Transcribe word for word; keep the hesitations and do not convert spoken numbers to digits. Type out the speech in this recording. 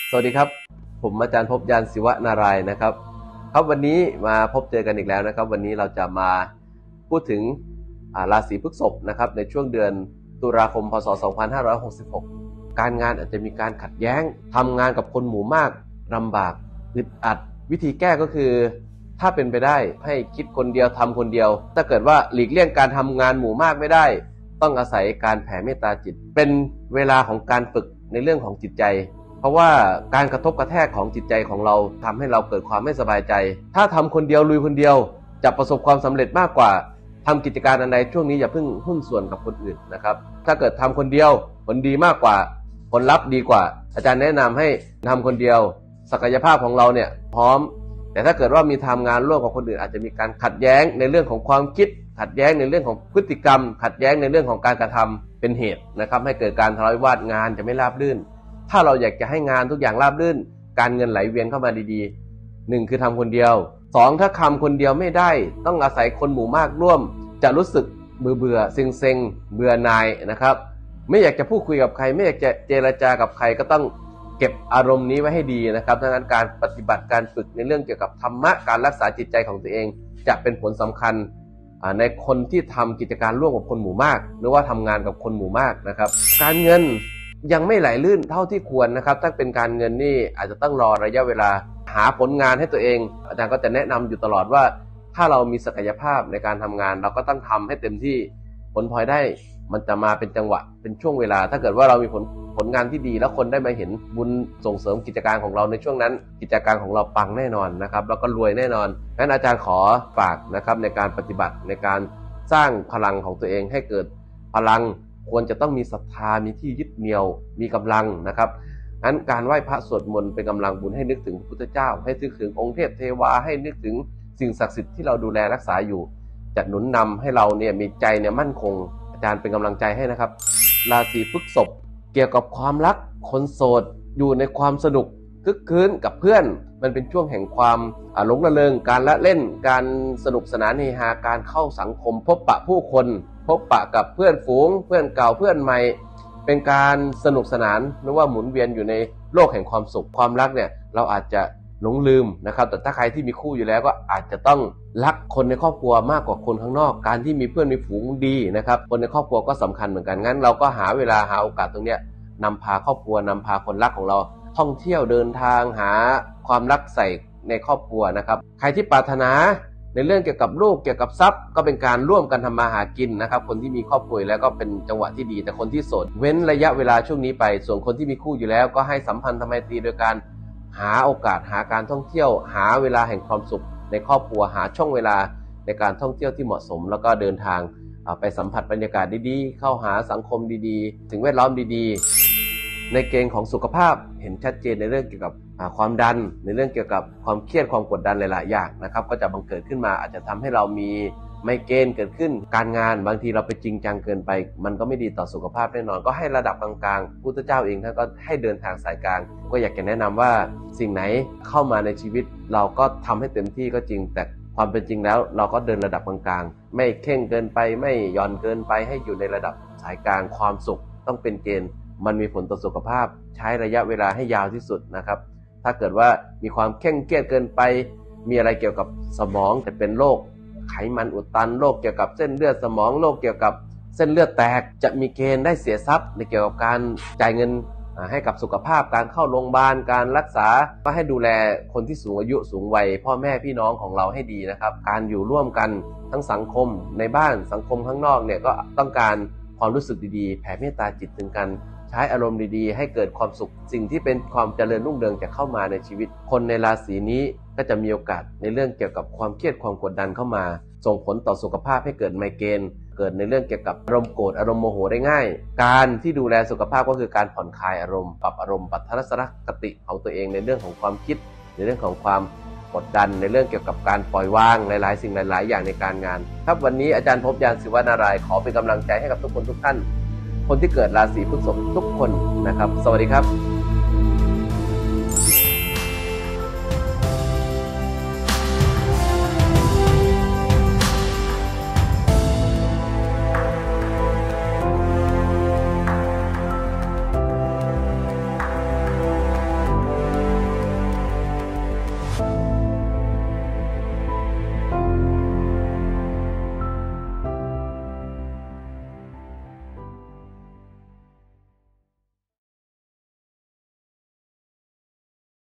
สวัสดีครับผมอาจารย์ภพยานศิวนารายณ์นะครับครับวันนี้มาพบเจอกันอีกแล้วนะครับวันนี้เราจะมาพูดถึงราศีพฤษภนะครับในช่วงเดือนตุลาคมพศสองพันห้าร้อยหกสิบหกการงานอาจจะมีการขัดแย้งทำงานกับคนหมู่มากลำบากอึดอัดวิธีแก้ก็คือถ้าเป็นไปได้ให้คิดคนเดียวทำคนเดียวถ้าเกิดว่าหลีกเลี่ยงการทำงานหมู่มากไม่ได้ต้องอาศัยการแผ่เมตตาจิตเป็นเวลาของการฝึกในเรื่องของจิตใจเพราะว่าการกระทบกระแทกของจิตใจของเราทำให้เราเกิดความไม่สบายใจถ้าทำคนเดียวลุยคนเดียวจะประสบความสำเร็จมากกว่าทำกิจการอันใดช่วงนี้อย่าเพิ่งหุ้นส่วนกับคนอื่นนะครับถ้าเกิดทำคนเดียวผลดีมากกว่าผลลัพธ์ดีกว่าอาจารย์แนะนำให้ทำคนเดียวศักยภาพของเราเนี่ยพร้อมแต่ถ้าเกิดว่ามีทำงานร่วมกับคนอื่นอาจจะมีการขัดแย้งในเรื่องของความคิดขัดแย้งในเรื่องของพฤติกรรมขัดแย้งในเรื่องของการกระทำเป็นเหตุนะครับให้เกิดการทะเลาะวิวาทงานจะไม่ราบรื่นถ้าเราอยากจะให้งานทุกอย่างราบรื่นการเงินไหลเวียนเข้ามาดีๆหนึ่งคือทำคนเดียวสองถ้าทำคนเดียวไม่ได้ต้องอาศัยคนหมู่มากร่วมจะรู้สึกเบื่อเบื่อเซ็งเซ็งเบื่อหน่ายนะครับไม่อยากจะพูดคุยกับใครไม่อยากจะเจรจากับใครก็ต้องเก็บอารมณ์นี้ไว้ให้ดีนะครับดังนั้นการปฏิบัติการฝึกในเรื่องเกี่ยวกับธรรมะการรักษาจิตใจของตัวเองจะเป็นผลสำคัญในคนที่ทำกิจการร่วมกับคนหมู่มากหรือว่าทำงานกับคนหมู่มากนะครับการเงินยังไม่ไหลลื่นเท่าที่ควรนะครับถ้าเป็นการเงินนี่อาจจะต้องรอระยะเวลาหาผลงานให้ตัวเองอาจารย์ก็จะแนะนำอยู่ตลอดว่าถ้าเรามีศักยภาพในการทำงานเราก็ต้องทำให้เต็มที่ผลพลอยได้มันจะมาเป็นจังหวะเป็นช่วงเวลาถ้าเกิดว่าเรามีผลผลงานที่ดีแล้วคนได้มาเห็นบุญส่งเสริมกิจการของเราในช่วงนั้นกิจการของเราปังแน่นอนนะครับแล้วก็รวยแน่นอนงั้นอาจารย์ขอฝากนะครับในการปฏิบัติในการสร้างพลังของตัวเองให้เกิดพลังควรจะต้องมีศรัทธามีที่ยึดเหนี่ยวมีกำลังนะครับงั้นการไหว้พระสวดมนต์เป็นกำลังบุญให้นึกถึงพระพุทธเจ้าให้นึกถึงองค์เทพเทวาให้นึกถึงสิ่งศักดิ์สิทธิ์ที่เราดูแลรักษาอยู่จะหนุนนำให้เราเนี่ยมีใจเนี่ยมั่นคงอาจารย์เป็นกำลังใจให้นะครับราศีพฤษภเกี่ยวกับความรักคนโสดอยู่ในความสนุกคึกคืนกับเพื่อนมันเป็นช่วงแห่งความหลงระเริงการละเล่นการสนุกสนานเฮฮาการเข้าสังคมพบปะผู้คนพบปะกับเพื่อนฝูงเพื่อนเก่าเพื่อนใหม่เป็นการสนุกสนานหรือว่าหมุนเวียนอยู่ในโลกแห่งความสุขความรักเนี่ยเราอาจจะหลงลืมนะครับแต่ถ้าใครที่มีคู่อยู่แล้วก็อาจจะต้องรักคนในครอบครัวมากกว่าคนข้างนอกการที่มีเพื่อนมีฝูงดีนะครับคนในครอบครัวก็สำคัญเหมือนกันงั้นเราก็หาเวลาหาโอกาสตรงเนี้ยนำพาครอบครัวนำพาคนรักของเราท่องเที่ยวเดินทางหาความรักใส่ในครอบครัวนะครับใครที่ปรารถนาในเรื่องเกี่ยวกับลูกเกี่ยวกับทรัพย์ก็เป็นการร่วมกันทำมาหากินนะครับคนที่มีครอบครัวแล้วก็เป็นจังหวะที่ดีแต่คนที่โสดเว้นระยะเวลาช่วงนี้ไปส่วนคนที่มีคู่อยู่แล้วก็ให้สัมพันธ์ทำไมตรีโดยการหาโอกาสหาการท่องเที่ยวหาเวลาแห่งความสุขในครอบครัวหาช่องเวลาในการท่องเที่ยวที่เหมาะสมแล้วก็เดินทางไปสัมผัสบรรยากาศดีๆเข้าหาสังคมดีๆสิ่งแวดล้อมดีๆในเกณฑ์ของสุขภาพเห็นชัดเจนในเรื่องเกี่ยวกับความดันในเรื่องเกี่ยวกับความเครียดความกดดันหลายๆอย่างนะครับก็จะบังเกิดขึ้นมาอาจจะทำให้เรามีไมเกรนเกิดขึ้นการงานบางทีเราไปจริงจังเกินไปมันก็ไม่ดีต่อสุขภาพแน่นอนก็ให้ระดับกลางๆพุทธเจ้าเองท่านก็ให้เดินทางสายกลางก็อยากจะแนะนำว่าสิ่งไหนเข้ามาในชีวิตเราก็ทำให้เต็มที่ก็จริงแต่ความเป็นจริงแล้วเราก็เดินระดับกลางๆไม่เข่งเกินไปไม่หย่อนเกินไปให้อยู่ในระดับสายกลางความสุขต้องเป็นเกณฑ์มันมีผลต่อสุขภาพใช้ระยะเวลาให้ยาวที่สุดนะครับถ้าเกิดว่ามีความเคร่งเครียดเกินไปมีอะไรเกี่ยวกับสมองจะเป็นโรคไขมันอุดตันโรคเกี่ยวกับเส้นเลือดสมองโรคเกี่ยวกับเส้นเลือดแตกจะมีเกณฑ์ได้เสียทรัพย์ในเกี่ยวกับการจ่ายเงินให้กับสุขภาพการเข้าโรงพยาบาลการรักษาก็ให้ดูแลคนที่สูงอายุสูงวัยพ่อแม่พี่น้องของเราให้ดีนะครับการอยู่ร่วมกันทั้งสังคมในบ้านสังคมข้างนอกเนี่ยก็ต้องการความรู้สึกดีๆแผ่เมตตาจิตถึงกันใช้อารมณ์ดีๆให้เกิดความสุขสิ่งที่เป็นความเจริญรุ่งเรืองจะเข้ามาในชีวิตคนในราศีนี้ก็จะมีโอกาสในเรื่องเกี่ยวกับความเครียดความกดดันเข้ามาส่งผลต่อสุขภาพให้เกิดไมเกรนเกิดในเรื่องเกี่ยวกับอารมณ์โกรธอารมณ์โมโหได้ง่ายการที่ดูแลสุขภาพก็คือการผ่อนคลายอารมณ์ปรับอารมณ์ปรับทัศนคติของตัวเองในเรื่องของความคิดในเรื่องของความกดดันในเรื่องเกี่ยวกับการปล่อยวางหลายๆสิ่งหลายๆอย่างในการงานครับวันนี้อาจารย์ภพยานศิวนารายณ์ขอเป็นกำลังใจให้กับทุกคนทุกท่านคนที่เกิดราศีพฤษภทุกคนนะครับสวัสดีครับ